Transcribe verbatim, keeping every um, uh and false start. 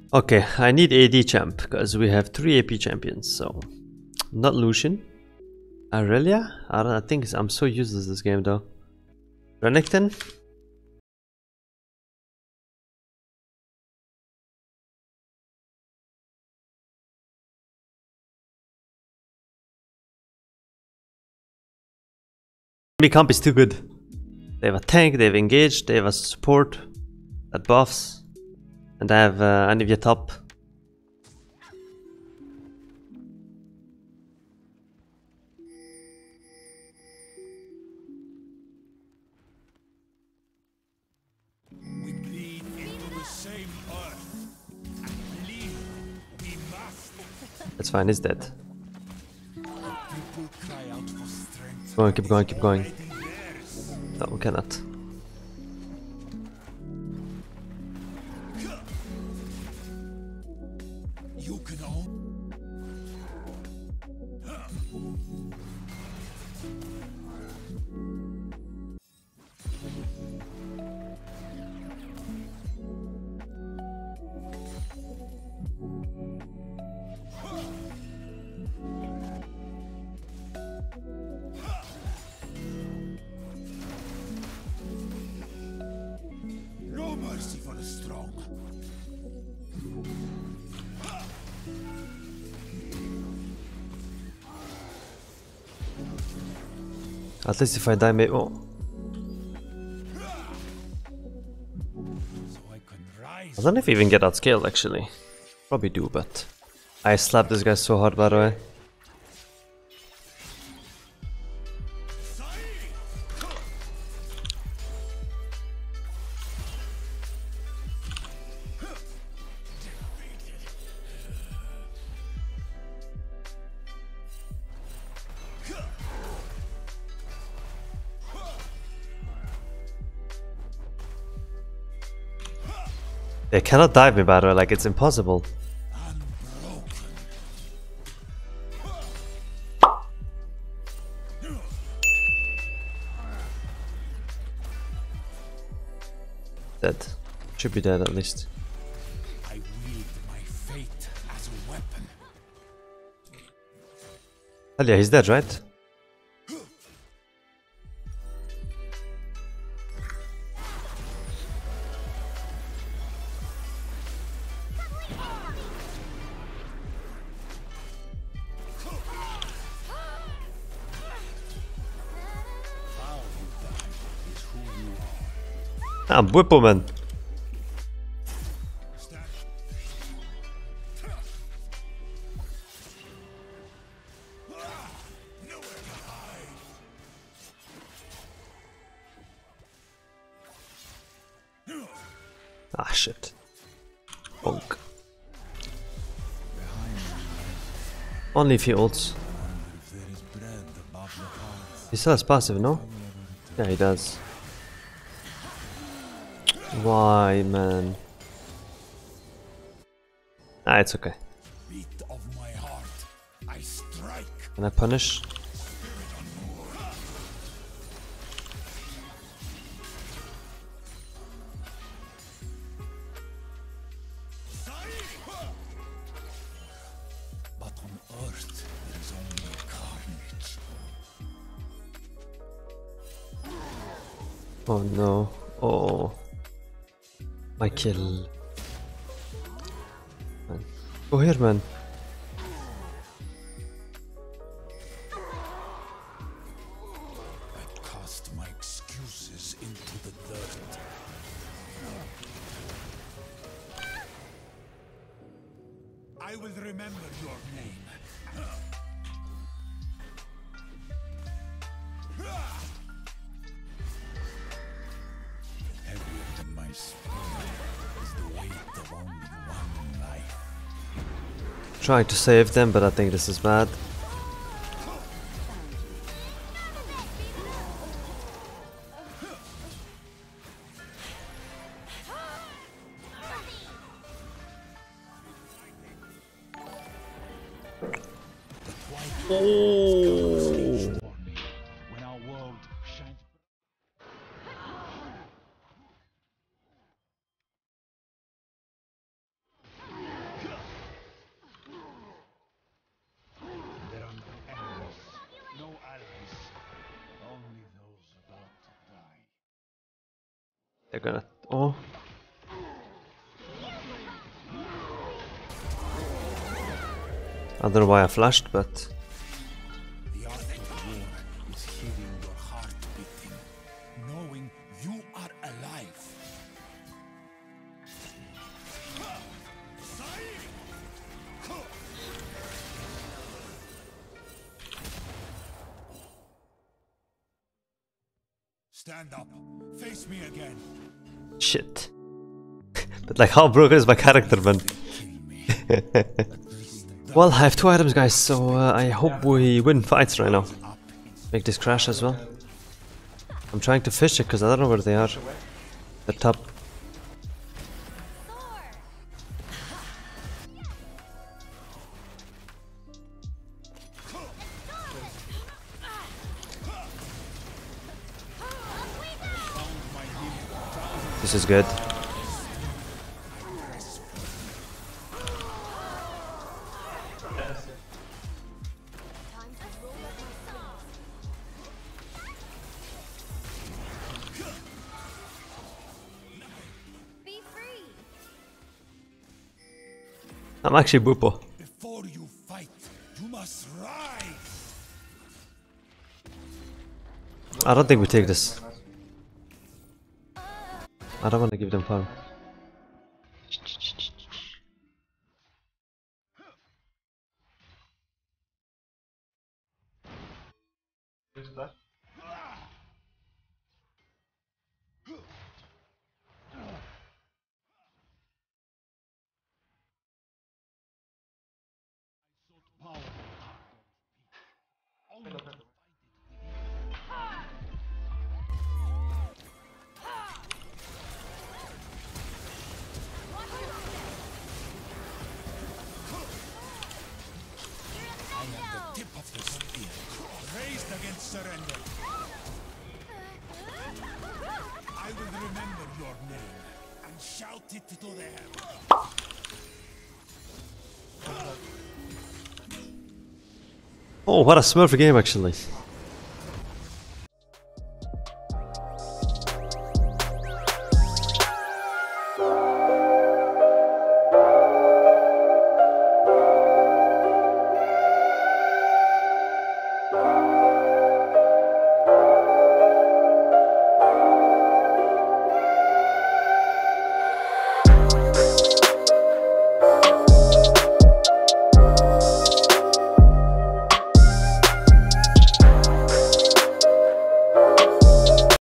Okay, I need A D champ because we have three A P champions. So, not Lucian. Aurelia? I don't. I think it's, I'm so useless this game though. Renekton. Enemy comp is too good. They have a tank, they have engaged, they have a support that buffs, and they have uh, Anivia top. We bleed into the same earth. And bleed we must. That's fine, he's dead. People cry out for strength. Keep going, keep going, keep going. Already theirs. No, we cannot. You can own. No mercy for the strong. At least if I die, maybe. Oh, So I can rise. I don't know if I even get outscaled actually. Probably do, but I slapped this guy so hard by the way. They cannot dive me by the way, like it's impossible. Dead. Should be dead at least. I wield my fate as a weapon. Hell yeah, he's dead, right? I'm Whippleman. Ah shit. Bonk. Only if he ults. He still has passive, no? Yeah, he does. Why, man? Ah, it's okay. Beat of my heart. I strike. Can I punish? But on earth there is only carnage. Oh no. Oh. My kill. Man. Go here, man. I cast my excuses into the dirt. I will remember your name. Heavier than my spirit is the weight of only one life. Trying to save them, but I think this is bad. Oh. When our world shines. They're gonna. Oh. I don't know why I flashed, but. The art of war is hearing your heart beating, knowing you are alive. Stand up. Face me again. Shit. But like, how broken is my character, man? Kill me. Well, I have two items, guys, so uh, I hope we win fights right now. Make this crash as well. I'm trying to fish it because I don't know where they are. The top. This is good. Be free. I'm actually Boopo. Before you fight, you must rise. I don't think we take this. I don't want to give them farm. Tip of the spear, raised against surrender. I will remember your name and shout it to the heavens. Oh, what a smurf game, actually.